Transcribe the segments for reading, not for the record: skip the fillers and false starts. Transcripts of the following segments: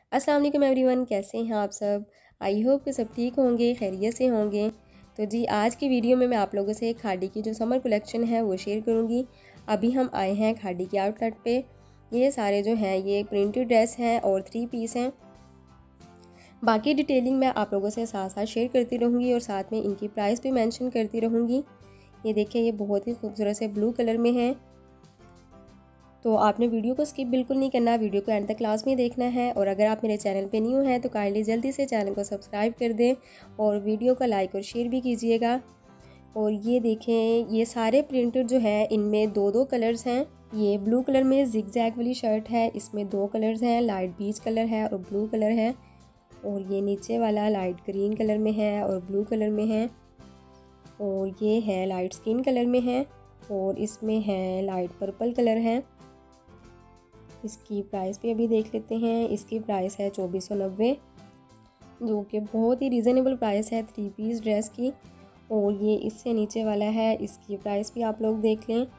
अस्सलाम वालेकुम एवरीवन, कैसे हैं आप सब। आई होप कि सब ठीक होंगे, खैरियत से होंगे। तो जी आज की वीडियो में मैं आप लोगों से खाड़ी की जो समर कलेक्शन है वो शेयर करूंगी। अभी हम आए हैं खाड़ी के आउटलेट पे। ये सारे जो हैं ये प्रिंटेड ड्रेस हैं और 3 पीस हैं। बाकी डिटेलिंग मैं आप लोगों से साथ साथ शेयर करती रहूँगी और साथ में इनकी प्राइस भी मेंशन करती रहूँगी। ये देखिए, ये बहुत ही खूबसूरत से ब्लू कलर में है। तो आपने वीडियो को स्किप बिल्कुल नहीं करना, वीडियो को एंड तक क्लास में देखना है। और अगर आप मेरे चैनल पे न्यू हैं तो काइंडली जल्दी से चैनल को सब्सक्राइब कर दें और वीडियो को लाइक और शेयर भी कीजिएगा। और ये देखें, ये सारे प्रिंटेड जो है इनमें दो दो कलर्स हैं। ये ब्लू कलर में जिग-जैग वाली शर्ट है, इसमें दो कलर्स हैं, लाइट पीच कलर है और ब्लू कलर है। और ये नीचे वाला लाइट ग्रीन कलर में है और ब्लू कलर में है। और ये है लाइट स्किन कलर में है और इसमें है लाइट पर्पल कलर है। इसकी प्राइस भी अभी देख लेते हैं। इसकी प्राइस है 2490, जो कि बहुत ही रीज़नेबल प्राइस है 3 पीस ड्रेस की। और ये इससे नीचे वाला है, इसकी प्राइस भी आप लोग देख लें।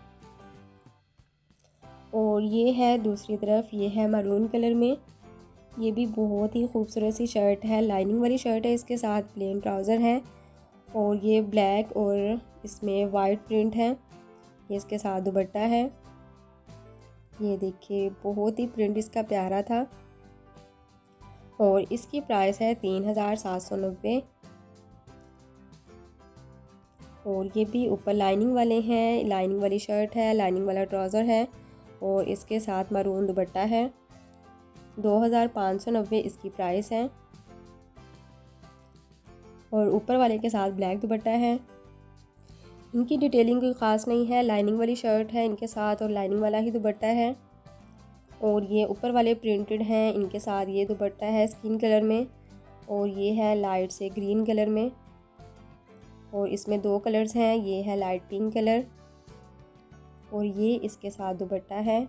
और ये है दूसरी तरफ, ये है मरून कलर में। ये भी बहुत ही खूबसूरत सी शर्ट है, लाइनिंग वाली शर्ट है, इसके साथ प्लेन ट्राउज़र है। और ये ब्लैक और इसमें वाइट प्रिंट है। ये इसके साथ दुपट्टा है। ये देखिए, बहुत ही प्रिंट इसका प्यारा था। और इसकी प्राइस है 3790। और ये भी ऊपर लाइनिंग वाले हैं, लाइनिंग वाली शर्ट है, लाइनिंग वाला ट्राउज़र है और इसके साथ मरून दुपट्टा है। 2590 इसकी प्राइस है। और ऊपर वाले के साथ ब्लैक दुपट्टा है। इनकी डिटेलिंग कोई ख़ास नहीं है, लाइनिंग वाली शर्ट है इनके साथ और लाइनिंग वाला ही दुपट्टा है। और ये ऊपर वाले प्रिंटेड हैं, इनके साथ ये दुपट्टा है स्किन कलर में और ये है लाइट से ग्रीन कलर में। और इसमें दो कलर्स हैं, ये है लाइट पिंक कलर और ये इसके साथ दुपट्टा है।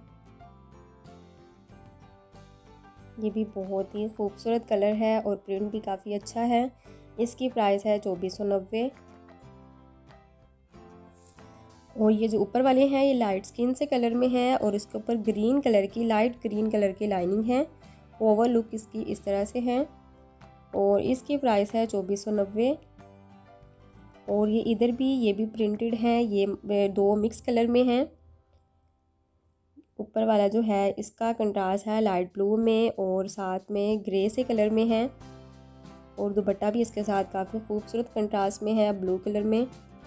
ये भी बहुत ही खूबसूरत कलर है और प्रिंट भी काफ़ी अच्छा है। इसकी प्राइस है 2490। और ये जो ऊपर वाले हैं ये लाइट स्किन से कलर में है और इसके ऊपर ग्रीन कलर की, लाइट ग्रीन कलर की लाइनिंग है। ओवर लुक इसकी इस तरह से है और इसकी प्राइस है 2490। और ये इधर भी, ये भी प्रिंटेड है, ये दो मिक्स कलर में हैं। ऊपर वाला जो है इसका कंट्रास्ट है लाइट ब्लू में और साथ में ग्रे से कलर में है। और दुपट्टा भी इसके साथ काफ़ी खूबसूरत कंट्रास्ट में है, ब्लू कलर में।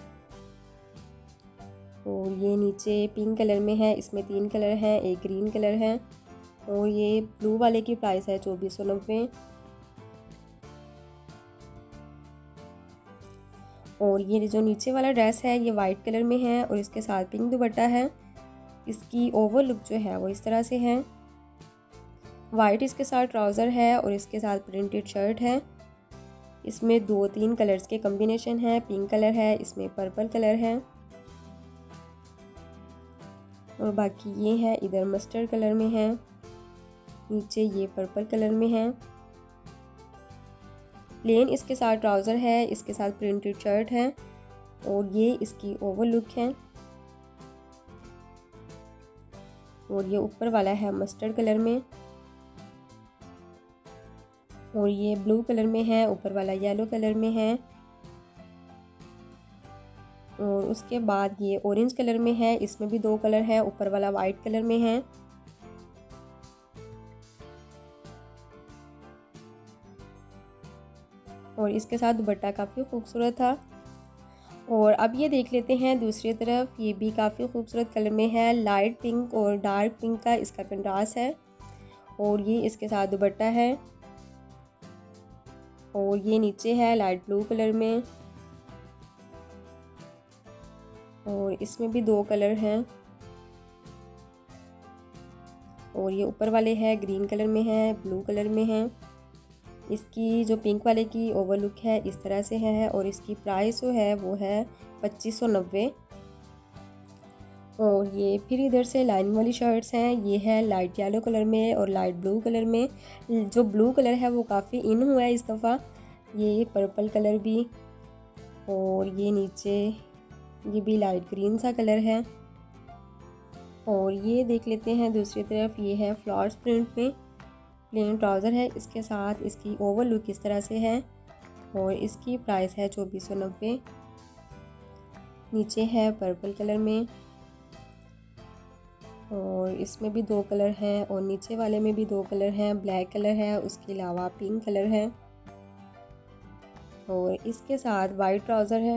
और ये नीचे पिंक कलर में है, इसमें 3 कलर हैं, एक ग्रीन कलर है। और ये ब्लू वाले की प्राइस है 2490। और ये जो नीचे वाला ड्रेस है ये वाइट कलर में है और इसके साथ पिंक दुपट्टा है। इसकी ओवर लुक जो है वो इस तरह से है। वाइट इसके साथ ट्राउज़र है और इसके साथ प्रिंटेड शर्ट है। इसमें 2-3 कलर्स के कॉम्बिनेशन है, पिंक कलर है, इसमें पर्पल कलर है और बाकी ये है इधर मस्टर्ड कलर में है, नीचे ये पर्पल कलर में है। प्लेन इसके साथ ट्राउज़र है, इसके साथ प्रिंटेड शर्ट है और ये इसकी ओवर लुक है। और ये ऊपर वाला है मस्टर्ड कलर में और ये ब्लू कलर में है, ऊपर वाला येलो कलर में है। और उसके बाद ये ऑरेंज कलर में है, इसमें भी दो कलर है, ऊपर वाला वाइट कलर में है। और इसके साथ दुपट्टा काफ़ी खूबसूरत था। और अब ये देख लेते हैं दूसरी तरफ, ये भी काफ़ी खूबसूरत कलर में है, लाइट पिंक और डार्क पिंक का इसका कंट्रास्ट है। और ये इसके साथ दुपट्टा है और ये नीचे है लाइट ब्लू कलर में और इसमें भी दो कलर हैं। और ये ऊपर वाले है ग्रीन कलर में है, ब्लू कलर में है। इसकी जो पिंक वाले की ओवर लुक है इस तरह से है और इसकी प्राइस जो है वो है 2590। और ये फिर इधर से लाइनिंग वाली शर्ट्स हैं, ये है लाइट येलो कलर में और लाइट ब्लू कलर में। जो ब्लू कलर है वो काफ़ी इन हुआ है इस दफ़ा। ये पर्पल कलर भी और ये नीचे ये भी लाइट ग्रीन सा कलर है। और ये देख लेते हैं दूसरी तरफ, ये है फ्लावर्स प्रिंट में। प्लेन ट्राउज़र है। इसके साथ इसकी ओवर लुक इस तरह से है और इसकी प्राइस है 2490। नीचे है पर्पल कलर में और इसमें भी 2 कलर हैं और नीचे वाले में भी 2 कलर हैं, ब्लैक कलर है, उसके अलावा पिंक कलर है और इसके साथ वाइट ट्राउज़र है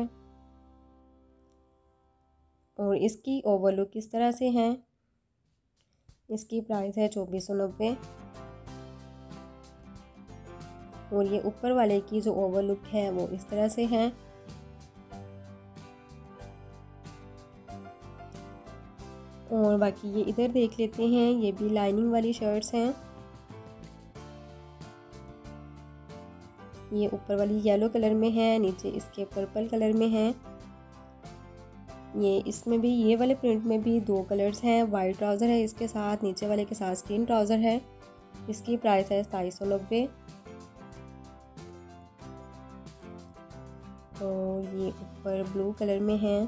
और इसकी ओवर लुक इस तरह से है। इसकी प्राइस है 2490 और ये ऊपर वाले की जो ओवर लुक है वो इस तरह से है। और बाकी ये इधर देख लेते हैं, ये भी लाइनिंग वाली शर्ट्स हैं। ये ऊपर वाली येलो कलर में है, नीचे इसके पर्पल कलर में है। ये इसमें भी ये वाले प्रिंट में भी 2 कलर्स हैं। वाइट ट्राउज़र है इसके साथ, नीचे वाले के साथ स्किन ट्राउज़र है। इसकी प्राइस है 2790 और ये ऊपर ब्लू कलर में है।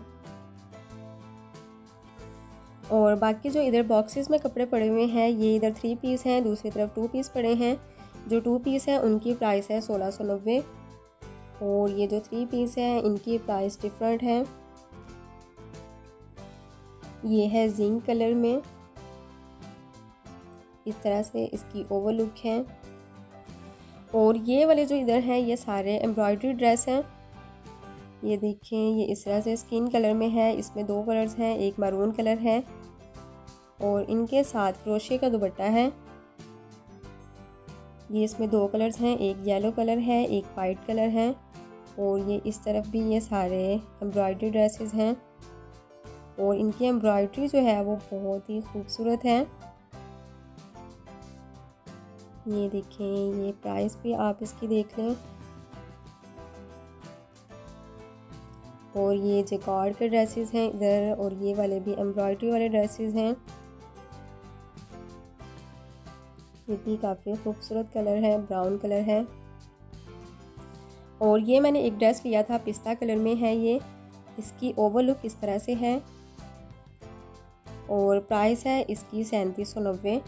और बाकी जो इधर बॉक्सेस में कपड़े पड़े हुए हैं, ये इधर 3 पीस हैं, दूसरी तरफ 2 पीस पड़े हैं। जो 2 पीस हैं उनकी प्राइस है 1690 और ये जो 3 पीस हैं इनकी प्राइस डिफरेंट है। ये है जिंक कलर में, इस तरह से इसकी ओवर लुक है। और ये वाले जो इधर हैं ये सारे एम्ब्रॉयडरी ड्रेस हैं। ये देखें, ये इस तरह से स्किन कलर में है, इसमें 2 कलर्स हैं, एक मैरून कलर है और इनके साथ क्रोशे का दुपट्टा है। ये इसमें 2 कलर्स हैं, एक येलो कलर है, एक वाइट कलर है और ये इस तरफ भी ये सारे एम्ब्रॉयडरी ड्रेसेस हैं और इनकी एम्ब्रॉयडरी जो है वो बहुत ही खूबसूरत है। ये देखें, ये प्राइस भी आप इसकी देख लें। और ये जैकार्ड के ड्रेसेस हैं इधर और ये वाले भी एम्ब्रॉयडरी वाले ड्रेसेस हैं। ये भी काफ़ी खूबसूरत कलर है, ब्राउन कलर है। और ये मैंने एक ड्रेस लिया था, पिस्ता कलर में है ये। इसकी ओवर लुक इस तरह से है और प्राइस है इसकी 3790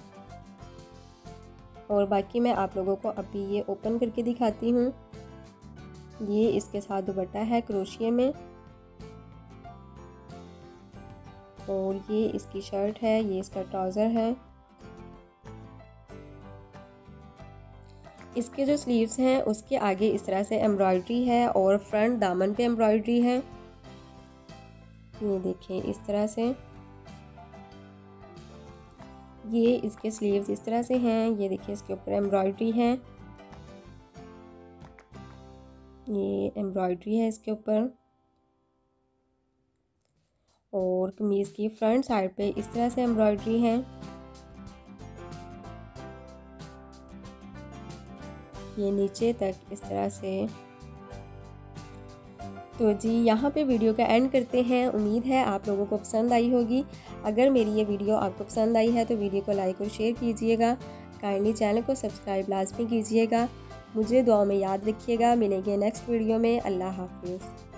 और बाकी मैं आप लोगों को अभी ये ओपन करके दिखाती हूँ। ये इसके साथ दुपट्टा है क्रोशिया में और ये इसकी शर्ट है, ये इसका ट्राउज़र है। इसके जो स्लीव्स हैं उसके आगे इस तरह से एम्ब्रॉयडरी है और फ्रंट दामन पे एम्ब्रॉयडरी है। ये देखें इस तरह से, ये इसके स्लीव्स इस तरह से हैं। ये देखिए इसके ऊपर एम्ब्रॉयडरी है, ये एम्ब्रॉयडरी है इसके ऊपर। और कमीज़ की फ्रंट साइड पे इस तरह से एम्ब्रॉयडरी है। ये नीचे तक इस तरह से। तो जी यहाँ पे वीडियो का एंड करते हैं। उम्मीद है आप लोगों को पसंद आई होगी। अगर मेरी ये वीडियो आपको पसंद आई है तो वीडियो को लाइक और शेयर कीजिएगा। काइंडली चैनल को सब्सक्राइब लाजमी कीजिएगा। मुझे दुआ में याद रखिएगा। मिलेंगे नेक्स्ट वीडियो में। अल्लाह हाफिज़।